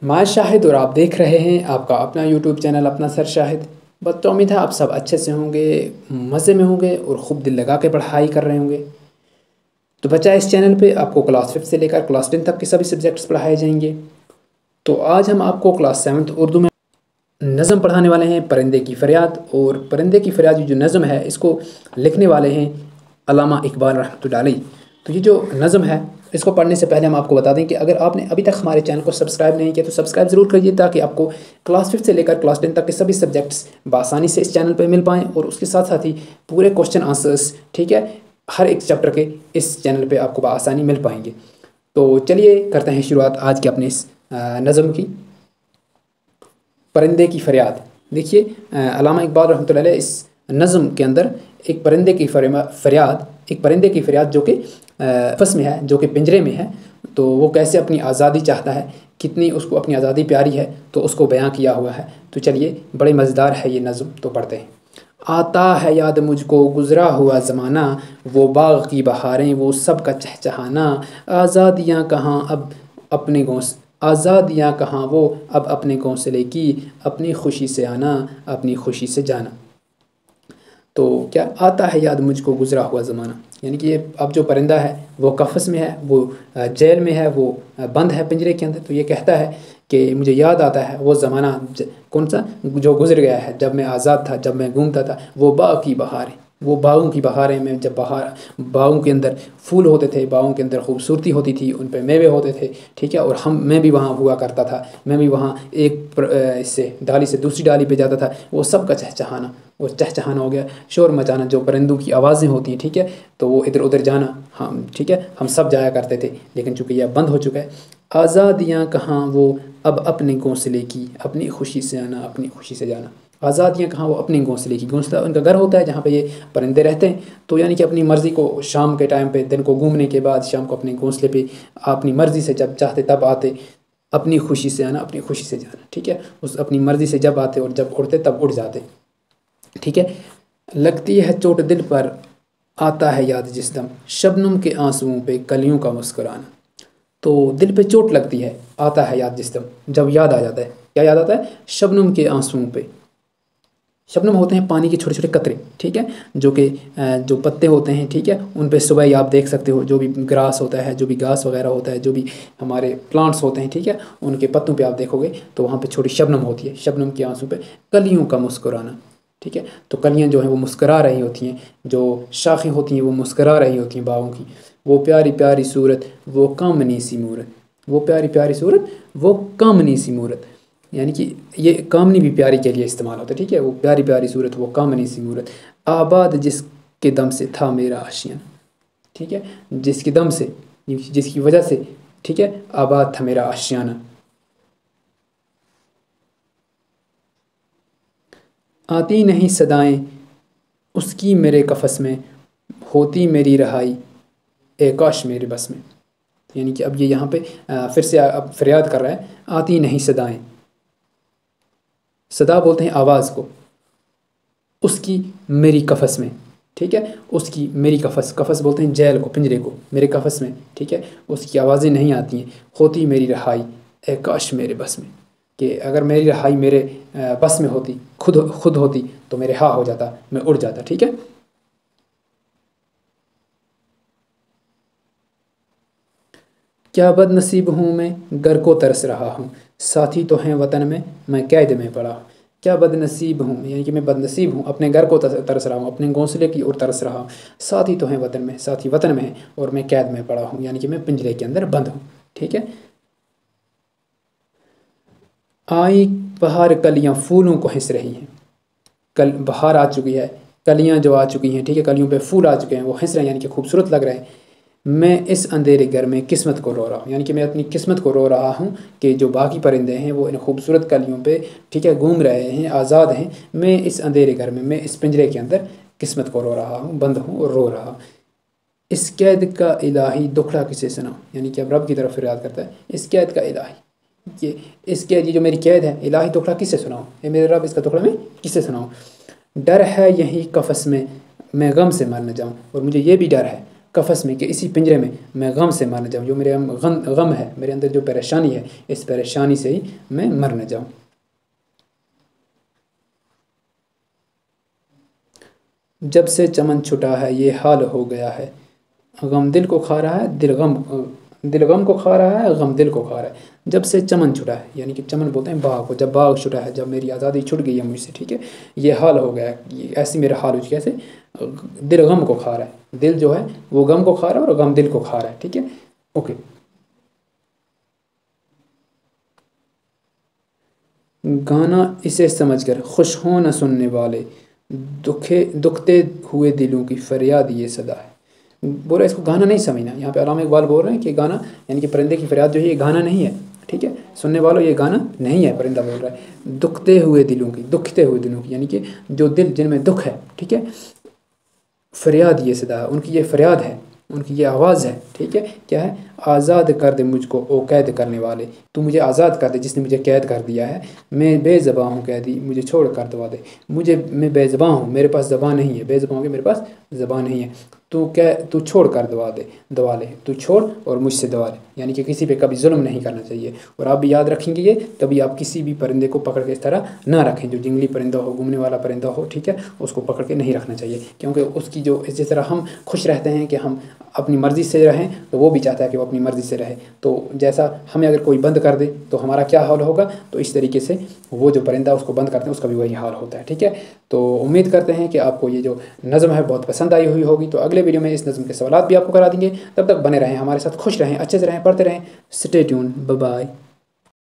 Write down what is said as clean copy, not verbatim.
मैं शाहिद और आप देख रहे हैं आपका अपना यूट्यूब चैनल अपना सर शाहिद। बच्चों उम्मीद है आप सब अच्छे से होंगे, मज़े में होंगे और खूब दिल लगा के पढ़ाई कर रहे होंगे। तो बच्चा इस चैनल पे आपको क्लास 5 से लेकर क्लास 10 तक के सभी सब्जेक्ट्स पढ़ाए जाएंगे। तो आज हम आपको क्लास 7 उर्दू में नज़म पढ़ाने वाले हैं, परिंदे की फ़रियाद। और परिंदे की फ़रियाद जो नज़म है इसको लिखने वाले हैं अल्लामा इकबाल रहमतुल्लाह अलैह। तो ये जो नज़म है इसको पढ़ने से पहले हम आपको बता दें कि अगर आपने अभी तक हमारे चैनल को सब्सक्राइब नहीं किया तो सब्सक्राइब ज़रूर करिए, ताकि आपको क्लास 5 से लेकर क्लास 10 तक के सभी सब्जेक्ट्स बआसानी से इस चैनल पर मिल पाएँ। और उसके साथ साथ ही पूरे क्वेश्चन आंसर्स, ठीक है, हर एक चैप्टर के इस चैनल पर आपको बआसानी मिल पाएंगे। तो चलिए करते हैं शुरुआत आज के अपने इस नज़म की, परिंदे की फ़रियाद। देखिए अल्लामा इकबाल रहमतुल्लाह अलैह इस नज़म के अंदर एक परिंदे की फ़रियाद जो कि आपस में है, जो कि पिंजरे में है, तो वो कैसे अपनी आज़ादी चाहता है, कितनी उसको अपनी आज़ादी प्यारी है, तो उसको बयां किया हुआ है। तो चलिए बड़े मज़ेदार है ये नज़म, तो पढ़ते हैं। आता है याद मुझको गुज़रा हुआ ज़माना, वो बाग़ की बहारें वो सब का चहचहाना। आज़ादियाँ कहाँ अब अपने आज़ादियाँ कहाँ वो अब अपने घोंसले की, अपनी खुशी से आना अपनी खुशी से जाना। तो क्या आता है याद मुझको गुज़रा हुआ ज़माना, यानी कि ये अब जो परिंदा है वो कफ़स में है, वो जेल में है, वो बंद है पिंजरे के अंदर। तो ये कहता है कि मुझे याद आता है वो ज़माना कौन सा जो गुज़र गया है, जब मैं आज़ाद था, जब मैं घूमता था। वो बाग़ की बहारें, वो बागों की बहारें में जब बागों के अंदर फूल होते थे, बागों के अंदर खूबसूरती होती थी, उन पे मेवे होते थे, ठीक है। और मैं भी वहाँ हुआ करता था, मैं भी वहाँ एक इससे डाली से दूसरी डाली पे जाता था। वो सब का चहचहाना, वो चहचहाना हो गया, शोर मचाना, जो परिंदों की आवाज़ें होती हैं, ठीक है। तो वो इधर उधर जाना, हम ठीक है, हम सब जाया करते थे, लेकिन चूँकि यह बंद हो चुका है। आज़ादियाँ कहाँ वो अब अपने घोंसले की, अपनी खुशी से आना अपनी खुशी से जाना। आज़ादियाँ कहाँ वो अपने घोंसले की, घोंसला उनका घर होता है जहाँ पे ये परिंदे रहते हैं। तो यानी कि अपनी मर्ज़ी को शाम के टाइम पे, दिन को घूमने के बाद शाम को अपने घोंसले पे अपनी मर्ज़ी से जब चाहते तब आते, अपनी खुशी से आना अपनी खुशी से जाना, ठीक है। उस अपनी मर्ज़ी से जब आते और जब उड़ते तब उड़ जाते, ठीक है। लगती है चोट दिल पर आता है याद जिस दम, शबनम के आंसुओं पे कलियों का मुस्कुराना। तो दिल पे चोट लगती है, आता है याद जिस दम, जब याद आ जाता है, क्या याद आता है? शबनम के आंसुओं पे। शबनम होते हैं पानी के छोटे छोटे कतरे, ठीक है, जो कि जो पत्ते होते हैं, ठीक है, उन पे सुबह आप देख सकते हो, जो भी ग्रास होता है, जो भी घास वगैरह होता है, जो भी हमारे प्लांट्स होते हैं, ठीक है, उनके पत्तों पे आप देखोगे तो वहाँ पे छोटी शबनम होती है। शबनम के आंसू पे कलियों का मुस्कुराना, ठीक है। तो कलियाँ जो हैं वो मुस्करा रही होती हैं, जो शाखें होती हैं वो मुस्करा रही होती हैं बागों की। वो प्यारी प्यारी सूरत वो कामनी सी मूरत, वो प्यारी प्यारी सूरत वो कामनी सी मूरत, यानी कि ये कामनी भी प्यारी के लिए इस्तेमाल होता है, ठीक है। वो प्यारी प्यारी सूरत वो कामनी सी मूरत, आबाद जिसके दम से था मेरा आशियाना, ठीक है, जिसके दम से, जिसकी वजह से, ठीक है, आबाद था मेरा आशियाना। आती नहीं सदाएं उसकी मेरे कफ़स में, होती मेरी रहाई ए काश मेरे बस में। यानी कि अब ये यहाँ पे फिर से अब फरियाद कर रहा है, आती नहीं सदाएं, सदा बोलते हैं आवाज़ को, उसकी मेरी कफ़स में, ठीक है, उसकी मेरी कफ़स बोलते हैं जेल को, पिंजरे को, मेरे कफ़स में, ठीक है, उसकी आवाज़ें नहीं आती हैं। होती मेरी रहाई ए काश मेरे बस में, कि अगर मेरी रहाई मेरे बस में होती, खुद होती तो मेरे हाँ हो जाता, मैं उड़ जाता, ठीक है। क्या बदनसीब हूँ मैं घर को तरस रहा हूँ, साथी तो हैं वतन में मैं कैद में पड़ा हूँ। क्या बदनसीब हूँ, यानी कि मैं बदनसीब हूँ, अपने घर को तरस रहा हूँ, अपने घोंसले की ओर तरस रहा हूँ। साथी तो हैं वतन में, साथी वतन में है और मैं कैद में पड़ा हूँ, यानी कि मैं पिंजरे के अंदर बंद हूँ, ठीक है। आई बहार कलियाँ फूलों को हिंस रही हैं, कल बहार आ चुकी है, कलियाँ जो आ चुकी हैं, ठीक है, कलियों पे फूल आ चुके हैं, वो हंस रहे हैं, यानी कि खूबसूरत लग रहे हैं। मैं इस अंधेरे घर में किस्मत को रो रहा हूँ, यानी कि मैं अपनी किस्मत को रो रहा हूँ कि जो बाकी परिंदे हैं वो इन खूबसूरत कलियों पे, ठीक है, घूम रहे हैं, आज़ाद हैं। मैं इस अंधेरे घर में, मैं इस पिंजरे के अंदर किस्मत को रो रहा हूँ, बंद हूँ और रो रहा हूँ। इस कैद का इलाही दुखड़ा किसे सुनाऊँ, यानी कि अब रब की तरफ फरियाद करता है, इस कैद का इलाही, ये इस कैद, ये जो मेरी कैद है, इलाही दुखड़ा किसे सुनाऊँ, ये मेरे रब, इसका दुखड़ा मैं किसे सुनाऊँ। डर है यही कफ़स में मैं गम से मर न जाऊँ, और मुझे ये भी डर है قفس میں کہ اسی پنجرے میں غم سے مر نہ جاؤں، جو میرے غم ہے، میرے اندر جو پریشانی ہے، اس پریشانی سے ہی میں مر نہ جاؤں۔ جب سے چمن چھٹا ہے یہ حال ہو گیا ہے، غم دل کو کھا رہا ہے، دل غم کو کھا رہا ہے، غم دل کو کھا رہا ہے۔ جب سے چمن چھٹا ہے، یعنی کہ چمن بولتے ہیں باغ کو، جب باغ چھٹا ہے، جب میری آزادی چھٹ گئی ہے مجھ سے، ٹھیک ہے، یہ حال ہو گیا ہے، ایسی میرا حال ہو چکا ہے، کیسے؟ دل غم کو کھا رہا ہے، دل جو ہے وہ غم کو کھا رہا ہے اور غم دل کو کھا رہا ہے، ٹھیک ہے، اوکے۔ گانا اسے سمجھ کر خوش ہوں نہ سننے والے، دکھتے ہوئے دلوں کی فریاد یہ صدا ہے۔ بول رہا ہے اس کو گانا نہیں سمجھنا، یہاں پہ علامہ اقبال بول رہے ہیں کہ گانا یعنی کہ پرندے کی فریاد جو ہے یہ گانا نہیں ہے، ٹھیک ہے، سننے والوں یہ گانا نہیں ہے، پرندہ بول رہا ہے دکھتے ہوئے دلوں کی، یعنی کہ جو دل جن میں دکھ ہے، ٹھیک ہے، فریاد یہ صدا ہے، ان کی یہ فریاد ہے، ان کی یہ آواز ہے، ٹھیک ہے، کیا ہے؟ آزاد کر دے مجھ کو او قید کرنے والے، تو مجھے آزاد کر دے جس نے مجھے قید کر دیا ہے، میں بے زباں ہوں قیدی مجھے چھوڑ کر دبا دے، میں بے زباں ہوں، میرے پاس زبان نہیں ہے، بے زباں ہوں کہ میرے پاس زبان نہیں ہے، تو چھوڑ کر دبا لے، تو چھوڑ اور مجھ سے دبا لے، یعنی کہ کسی پہ کبھی ظلم نہیں کرنا چاہیے۔ اور آپ بھی یاد رکھیں گے یہ، کبھی آپ کسی بھی پرندے کو پکڑ کے اس طرح نہ رکھیں، جو جنگلی پرندہ ہو، گھومنے والا پرندہ ہو، ٹھیک ہے، اس کو پکڑ کے نہیں رکھنا چاہیے، کیونکہ اس کی جو جس طرح ہم خوش رہتے ہیں کہ ہم اپنی مرضی سے رہیں، تو وہ بھی چاہتا ہے کہ وہ اپنی مرضی سے رہے، تو جیسا ہمیں اگر کوئی بند کر دے تو ہمارا کیا حال ہوگا، تو اس طریقے سے وہ جو پرندہ اس کو بند کرتے ہیں اس کا بھی وہی حال ہوتا ہے، ٹھیک ہے۔ تو امید کرتے ہیں کہ آپ کو یہ جو نظم ہے بہت پسند آئی ہوئی ہوگی، تو اگلے ویڈیو میں اس نظم کے سوالات بھی آپ کو کرا دیں گے، تب تک بنے رہیں ہمارے ساتھ، خوش رہیں، اچھے سے رہیں، پڑھتے رہیں، اسٹے ٹیون، بائے بائے۔